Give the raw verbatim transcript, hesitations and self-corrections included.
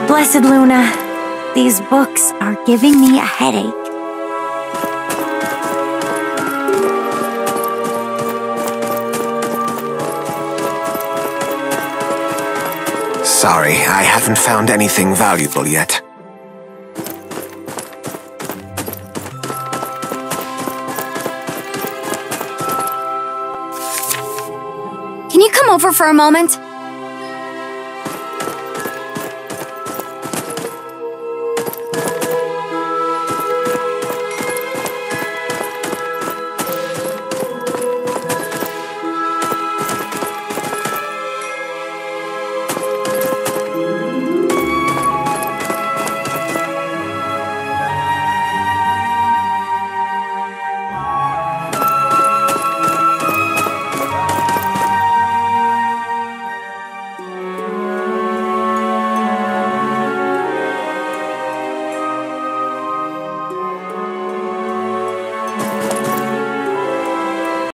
Blessed Luna, these books are giving me a headache. Sorry, I haven't found anything valuable yet. Can you come over for a moment?